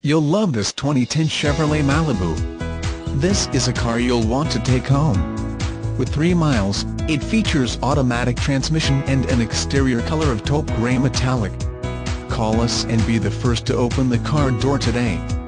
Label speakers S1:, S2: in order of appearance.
S1: You'll love this 2010 Chevrolet Malibu. This is a car you'll want to take home. With 3 miles, it features automatic transmission and an exterior color of taupe gray metallic. Call us and be the first to open the car door today.